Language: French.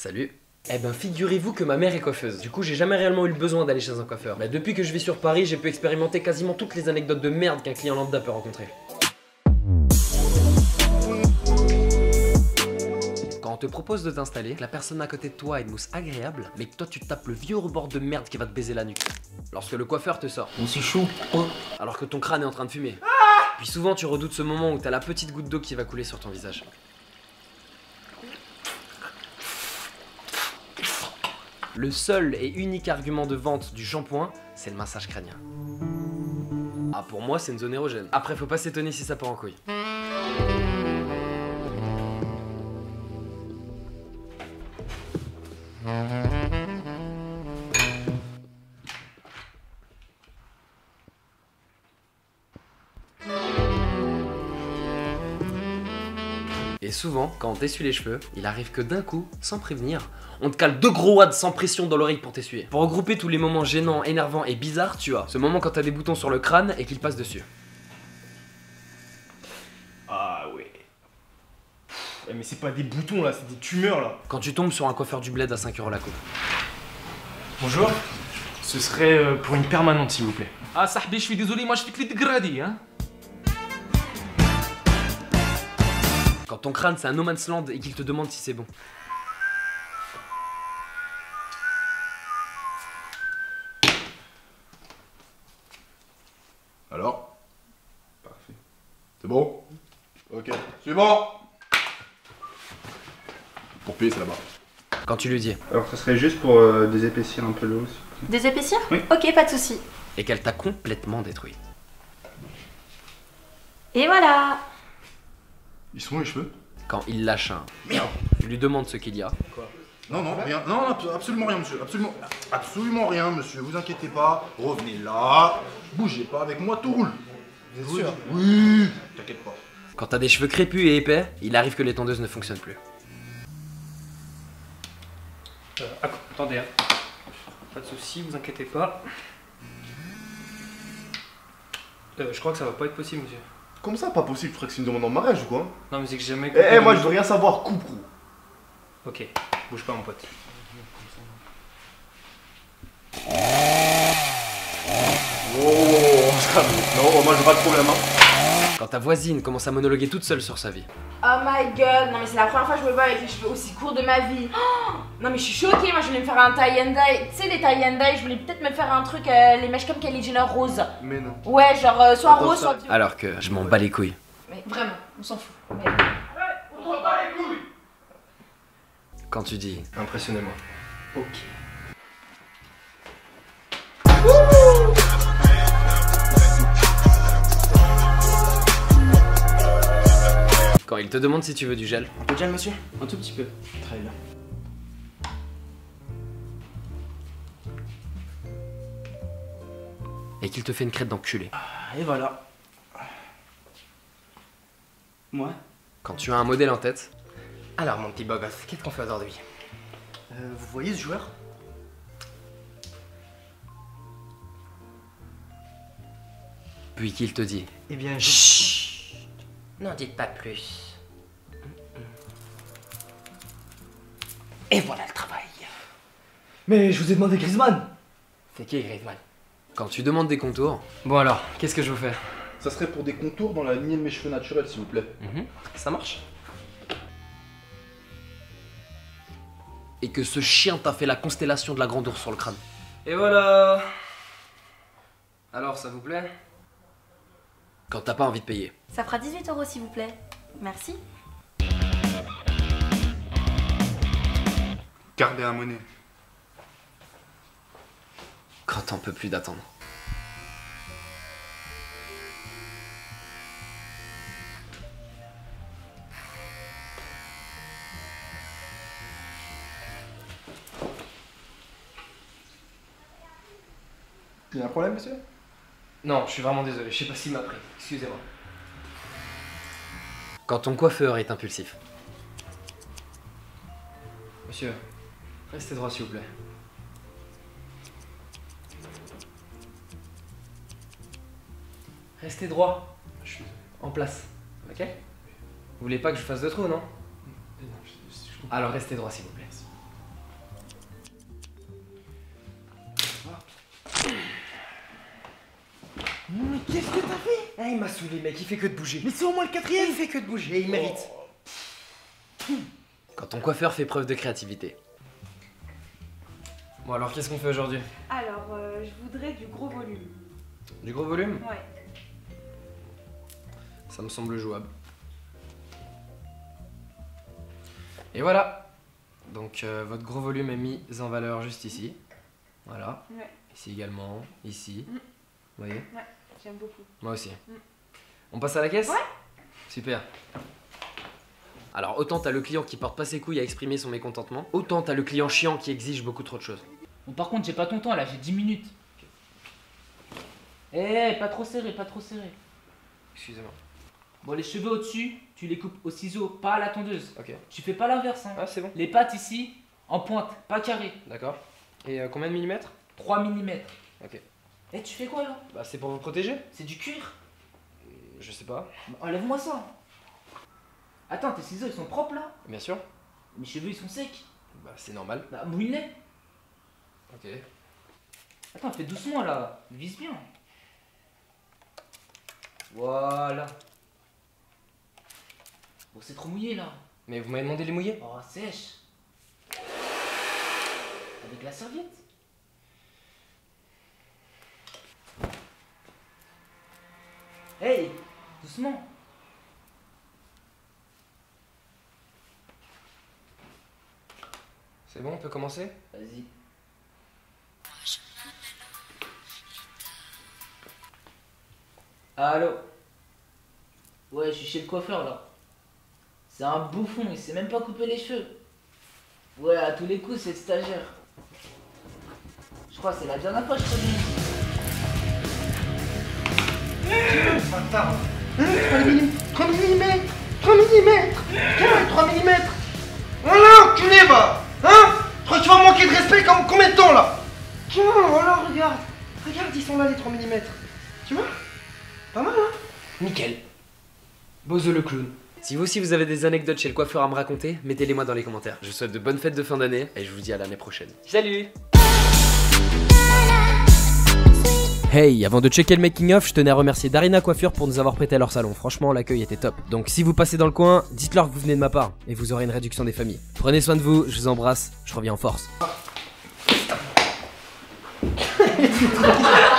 Salut. Eh ben figurez-vous que ma mère est coiffeuse. Du coup j'ai jamais réellement eu le besoin d'aller chez un coiffeur. Bah, depuis que je vis sur Paris, j'ai pu expérimenter quasiment toutes les anecdotes de merde qu'un client lambda peut rencontrer. Quand on te propose de t'installer, que la personne à côté de toi a une mousse agréable, mais que toi tu te tapes le vieux rebord de merde qui va te baiser la nuque. Lorsque le coiffeur te sort. On s'est chaud. Alors que ton crâne est en train de fumer. Puis souvent tu redoutes ce moment où t'as la petite goutte d'eau qui va couler sur ton visage. Le seul et unique argument de vente du shampoing, c'est le massage crânien. Ah, pour moi, c'est une zone érogène. Après, faut pas s'étonner si ça part en couille. Et souvent, quand on t'essuie les cheveux, il arrive que d'un coup, sans prévenir, on te cale 2 gros wads sans pression dans l'oreille pour t'essuyer. Pour regrouper tous les moments gênants, énervants et bizarres, tu as ce moment quand t'as des boutons sur le crâne et qu'ils passent dessus. Ah ouais. Mais c'est pas des boutons là, c'est des tumeurs là. Quand tu tombes sur un coiffeur du bled à 5 € la coupe. Bonjour. Ce serait pour une permanente s'il vous plaît. Ah sahbi, je suis désolé, moi je fais que les dégradés, hein. Quand ton crâne c'est un no man's land et qu'il te demande si c'est bon. Alors? Parfait. C'est bon? Ok. C'est bon! Pour payer, c'est là-bas. Quand tu lui dis. Alors ça serait juste pour désépaissir un peu l'eau aussi. Désépaissir? Oui. Ok, pas de souci. Et qu'elle t'a complètement détruit. Et voilà. Ils sont où les cheveux? Quand il lâche un. Merde! Tu lui demandes ce qu'il y a. Non, non, rien. Non, absolument rien, monsieur. Absolument rien, monsieur. Vous inquiétez pas. Revenez là. Bougez pas avec moi, tout roule. Vous êtes sûr? Oui. T'inquiète pas. Quand t'as des cheveux crépus et épais, il arrive que les tondeuses ne fonctionnent plus. Attendez, hein. Pas de soucis, vous inquiétez pas. Je crois que ça va pas être possible, monsieur. Comme ça, pas possible. Je crois que c'est une demande en mariage ou quoi? Non, mais c'est que j'ai jamais. Moi, je veux rien savoir. Coupe-roux. Ok, bouge pas, mon pote. Oh, ça. Non, moi, j'ai pas de problème, hein. Quand ta voisine commence à monologuer toute seule sur sa vie. Oh my god, non mais c'est la première fois que je me vois avec les cheveux aussi courts de ma vie. Oh, non mais je suis choquée, moi je voulais me faire un tie and dye. Tu sais les tie and dye, je voulais peut-être me faire un truc, les mèches comme Kylie Jenner rose. Mais non. Ouais, genre soit rose, soit violette. Alors que je m'en bats les couilles. Mais vraiment, on s'en fout. Mais... Quand tu dis. Impressionnez-moi. Ok. Quand il te demande si tu veux du gel. Un peu de gel, monsieur? Un tout petit peu. Très bien. Et qu'il te fait une crête d'enculé. Et voilà. Moi? Quand tu as un modèle en tête. Alors mon petit beau gosse, qu'est-ce qu'on fait aujourd'hui? Vous voyez ce joueur? Puis qu'il te dit. Eh bien, Chut! N'en dites pas plus. Et voilà le travail. Mais je vous ai demandé Griezmann! C'est qui Griezmann? Quand tu demandes des contours. Bon alors, qu'est-ce que je veux faire? Ça serait pour des contours dans la lignée de mes cheveux naturels, s'il vous plaît. Ça marche? Et que ce chien t'a fait la constellation de la grande ours sur le crâne. Et voilà! Alors, ça vous plaît? Quand t'as pas envie de payer. Ça fera 18 € s'il vous plaît. Merci. Gardez la monnaie. Quand t'en peux plus d'attendre. Il y a un problème, monsieur? Non, je suis vraiment désolé, je sais pas s'il m'a pris. Excusez-moi. Quand ton coiffeur est impulsif. Monsieur, restez droit s'il vous plaît. Restez droit. Je suis en place. Ok? Vous voulez pas que je fasse de trou, non? Alors restez droit s'il vous plaît. Qu'est-ce que t'as fait? Eh, il m'a saoulé, mec, il fait que de bouger. Mais c'est au moins le quatrième. Il fait que de bouger, il mérite. Quand ton coiffeur fait preuve de créativité. Bon, alors qu'est-ce qu'on fait aujourd'hui? Alors, je voudrais du gros volume. Du gros volume? Ouais. Ça me semble jouable. Et voilà. Donc votre gros volume est mis en valeur juste ici. Voilà. Ouais. Ici également. Ici. Mm. Vous voyez? Ouais, j'aime beaucoup. Moi aussi. Mm. On passe à la caisse? Ouais. Super. Alors autant t'as le client qui porte pas ses couilles à exprimer son mécontentement, autant t'as le client chiant qui exige beaucoup trop de choses. Bon, par contre, j'ai pas ton temps là, j'ai 10 minutes. Eh, pas trop serré, pas trop serré. Excusez-moi. Bon, les cheveux au-dessus, tu les coupes au ciseau, pas à la tondeuse. Ok. Tu fais pas l'inverse, hein. Ah c'est bon. Les pattes ici, en pointe, pas carré. D'accord. Et combien de millimètres? 3 mm. Ok. Eh, tu fais quoi là? Bah c'est pour vous protéger? C'est du cuir. Je sais pas. Bah, enlève-moi ça. Attends, tes ciseaux ils sont propres là? Bien sûr. Mes cheveux ils sont secs. Bah c'est normal. Bah, mouille-les. Ok. Attends, fais doucement là. Vise bien. Voilà. Bon, c'est trop mouillé là. Mais vous m'avez demandé de les mouiller? Oh, sèche. Avec la serviette. Hey, doucement. C'est bon, on peut commencer? Vas-y. Allô? Ouais, je suis chez le coiffeur là. C'est un bouffon, il sait même pas couper les cheveux. Ouais, à tous les coups, c'est le stagiaire. Je crois que c'est la dernière fois que je connais. Bâtard. 3 mm. 3 mm. 3 mm. 3 mm. Voilà, enculé, va. Hein? Je crois que tu vas manquer de respect comme combien de temps là? Tiens, voilà, regarde. Regarde, ils sont là les 3 mm. Tu vois? Pas mal, hein? Nickel. Bozo le clown. Si vous aussi vous avez des anecdotes chez le coiffeur à me raconter, mettez-les moi dans les commentaires. Je vous souhaite de bonnes fêtes de fin d'année et je vous dis à l'année prochaine. Salut! Hey, avant de checker le making of, je tenais à remercier Darina Coiffure pour nous avoir prêté leur salon. Franchement, l'accueil était top. Donc si vous passez dans le coin, dites-leur que vous venez de ma part et vous aurez une réduction des familles. Prenez soin de vous, je vous embrasse, je reviens en force.